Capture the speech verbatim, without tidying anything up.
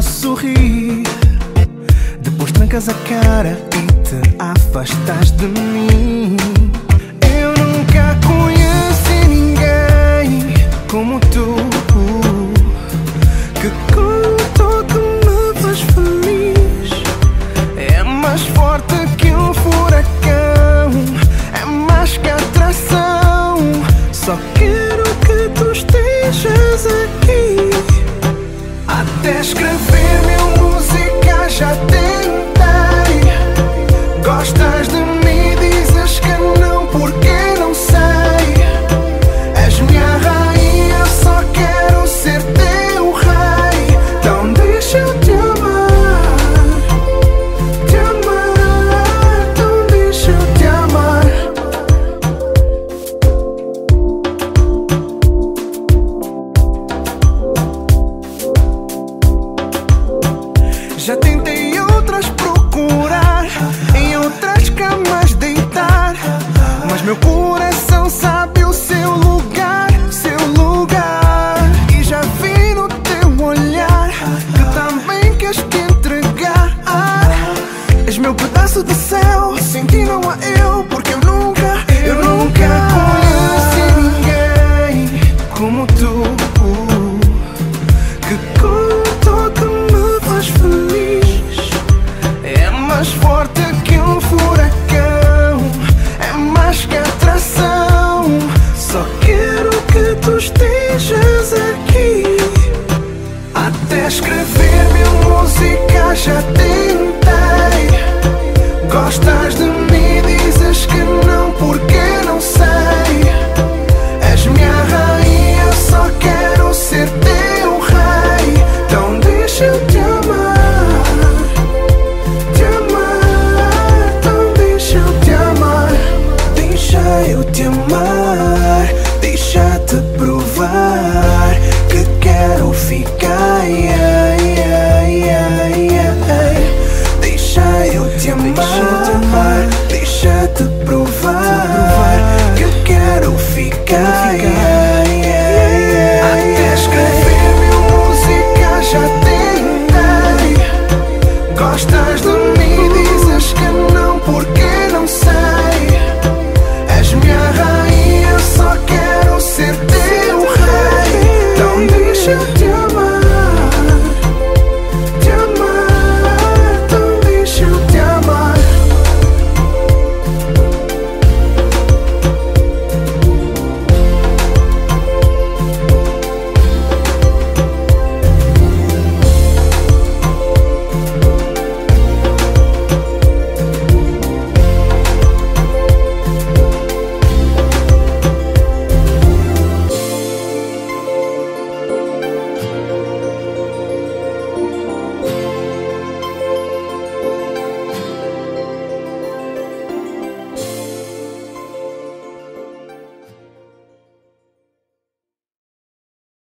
nosso sorrir. Depois trancas a cara e te afastas de mim. Eu nunca conheci ninguém como tu, que com todo me faz feliz. É mais forte que um furacão, é mais que atração. Só quero que tu estejas aqui. Até escrever mil músicas já tentei. Gostas de mim, dizes que não, porque não sei. És minha rainha, só quero ser teu rei. Então deixa eu te amar, te amar. Então deixa eu te amar. Já tentei outras procurar, em outras camas deitar, mas meu coração sabe o seu lugar, seu lugar. E já vi no teu olhar que também queres te entregar. És meu pedaço de céu, sem ti não há eu, porque eu nunca, eu nunca conheci ninguém como tu.